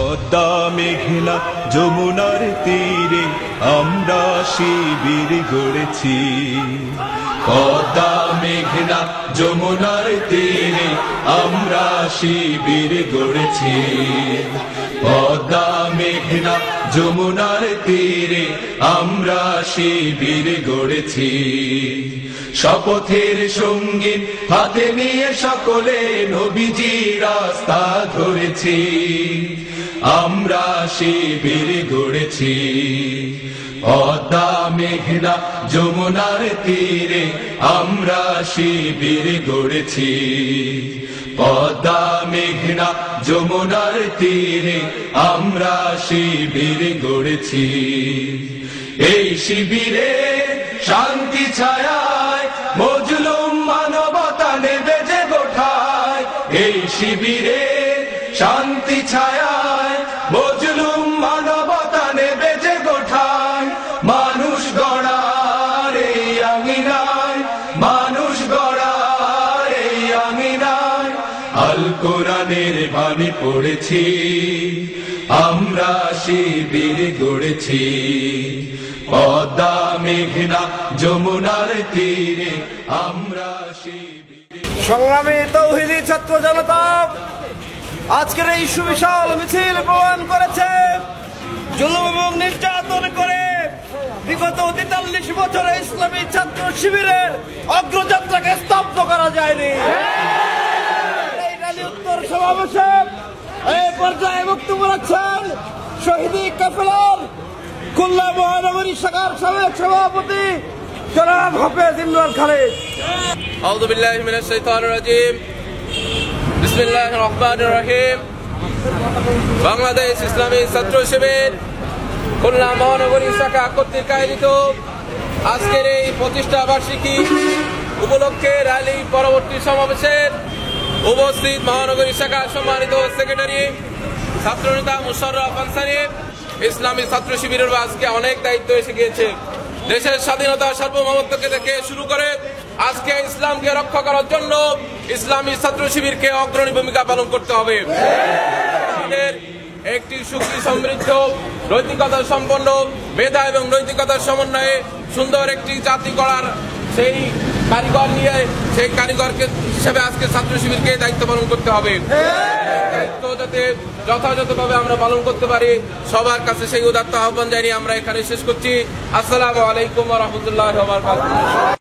পদ্মা মেঘনা যমুনার তীরে আমরা শিবির গড়েছি। পদ্মা মেঘনা যমুনার তীরে আমরা শিবির গড়েছি। পদ্মা মেঘনা যমুনার তীরে আমরা শিবির গড়েছি। শপথের সঙ্গীত হাতে নিয়ে সকলে নবীজি রাস্তা ধরেছি। আমরা শিবির গড়েছি। পদ্মা মেঘনা যমুনার তীরে আমরা শিবির গড়েছি। পদ্মা মেঘনা যমুনার তীরে আমরা শিবির গড়েছি। এই শিবিরে শান্তি ছায়ায় মজলুম মানবতা নেবে যে গোঠায়। এই শিবিরে শান্তি ছায়ায় মজলুম মানবতা নেবে যে গোঠায়। মানুষ গড়ার এই আঙিনায়, মানুষ গড়ার এই আঙিনায় আল কোরআনের বাণী পড়েছি। আমরা শিবির গড়েছি। পদ্মা মেঘনা যমুনার তীরে আমরা শিবির। সংগ্রামী তৌহিদি ছাত্র জনতা আজকের এই সুবিশাল মিছিল প্রমাণ করেছে জুলুম এবং নির্যাতন করে বিগত 43 বছরে ইসলামী ছাত্র শিবিরের অগ্রযাত্রাকে স্তব্ধ করা যায়নি। এই র্যালি উত্তর সমাবেশে এই পর্যায়ে বক্তব্য রাখছেন শহীদি কাফেলার খুলনা মহানগরী শাখার সাবেক সভাপতি জনাব হাফেজ ইমরান খালেদ। আউযু বিল্লাহি মিনাশ শাইতানির রাজীম। বিসমিল্লাহির রহমানির রহিম। বাংলাদেশ ইসলামী ছাত্র শিবির খুলনা মহানগরী শাখা কর্তৃক আয়োজিত আজকের এই প্রতিষ্ঠা বার্ষিকী উপলক্ষে র্যালি পরবর্তী সমাবেশের উপস্থিত মহানগরী শাখার সম্মানিত সেক্রেটারি ছাত্রনেতা মুশাররফ আনসারী। ইসলামী ছাত্র শিবিরের আজকে অনেক দায়িত্ব এসে গিয়েছে। দেশের স্বাধীনতা সার্বভৌমত্বকে থেকে শুরু করে আজকে ইসলামকে রক্ষা করার জন্য ইসলামী ছাত্র শিবিরকে অগ্রণী ভূমিকা পালন করতে হবে। একটি সুখী সমৃদ্ধ নৈতিকতা সম্পন্ন মেধা এবং নৈতিকতার সমন্বয়ে সুন্দর একটি জাতি গড়ার সেই কারিগর নিয়ে সেই কারিগরকে হিসেবে আজকে ছাত্র শিবিরকে দায়িত্ব পালন করতে হবে। দায়িত্ব যাতে যথাযথভাবে আমরা পালন করতে পারি সবার কাছে সেই উদাত্ত আহ্বান জানিয়ে আমরা এখানে শেষ করছি। আসসালামু আলাইকুম ওয়া রাহমাতুল্লাহি ওয়া বারাকাতুহু।